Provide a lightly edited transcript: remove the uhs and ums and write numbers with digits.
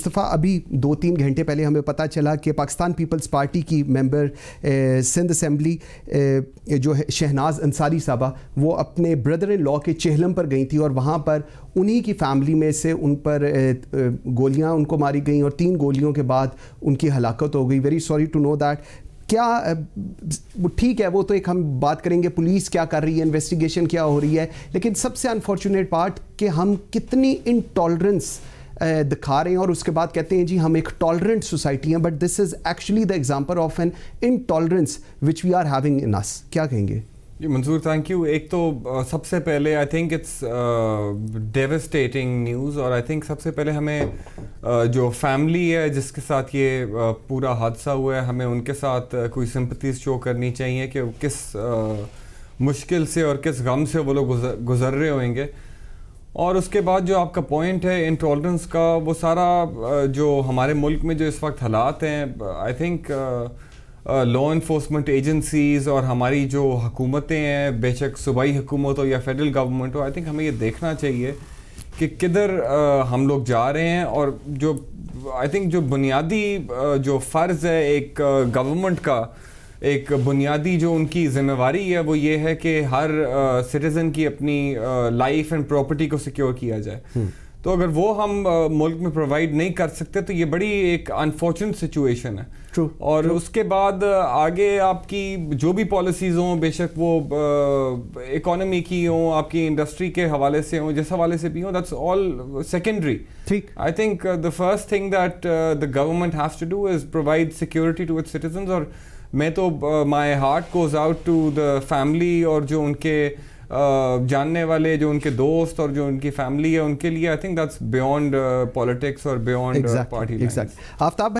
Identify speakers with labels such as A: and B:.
A: مصطفیٰ ابھی 2-3 گھنٹے پہلے ہمیں پتہ چلا کہ پاکستان پیپلز پارٹی کی ممبر سندھ اسمبلی جو ہے شہناز انصاری صاحبہ وہ اپنے بردر ان لا کے چہلم پر گئی تھی اور وہاں پر انہی کی فیملی میں سے ان پر گولیاں ان کو ماری گئیں اور 3 گولیوں کے بعد ان کی ہلاکت ہو گئی. Very sorry to know that. کیا ٹھیک ہے وہ تو ایک ہم بات کریں گے پولیس کیا کر رہی ہے, انویسٹیگیشن کیا ہو رہی ہے, لیکن سب سے انفارچونیٹ پارٹ کہ ہم کتنی انٹالرنس دکھا رہے ہیں اور اس کے بعد کہتے ہیں جی ہم ایک ٹالرنٹ سوسائٹی ہیں, but this is actually the example of an intolerance which we are having in us. کیا کہیں گے؟
B: جی منظور تھینک یو. ایک تو سب سے پہلے I think it's devastating news, اور آئی تھنک سب سے پہلے ہمیں جو فیملی ہے جس کے ساتھ یہ پورا حادثہ ہوا ہے ہمیں ان کے ساتھ کوئی سمپتیز شو کرنی چاہیے کہ کس مشکل سے اور کس غم سے وہ لوگ گزر رہے ہوئیں گے. اور اس کے بعد جو آپ کا پوائنٹ ہے انٹالرنس کا, وہ سارا جو ہمارے ملک میں جو اس وقت حالات ہیں I think law enforcement agencies اور ہماری جو حکومتیں ہیں, بے شک صوبائی حکومت ہو یا فیڈرل گورنمنٹ ہو, آئی تھنک ہمیں یہ دیکھنا چاہیے کہ کدھر ہم لوگ جا رہے ہیں. اور جو آئی تھنک جو بنیادی جو فرض ہے ایک گورنمنٹ کا, ایک بنیادی جو ان کی ذمہ داری ہے وہ یہ ہے کہ ہر سٹیزن کی اپنی لائف اینڈ پراپرٹی کو سیکیور کیا جائے. تو اگر وہ ہم ملک میں پرووائڈ نہیں کر سکتے تو یہ بڑی ایک انفارچونیٹ سچویشن ہے. اور اس کے بعد آگے آپ کی جو بھی پالیسیز ہوں, بے شک وہ اکانومی کی ہوں, آپ کی انڈسٹری کے حوالے سے ہوں, جس حوالے سے بھی ہوں, that's all secondary. I think the first thing that the government has to do is provide security to its citizens. اور میں تو my heart goes out to the family اور جو ان کے جاننے والے, جو ان کے دوست اور جو ان کی فیملی ہے, ان کے لیے I think that's beyond politics اور بیونڈ پارٹی.
A: آفتاب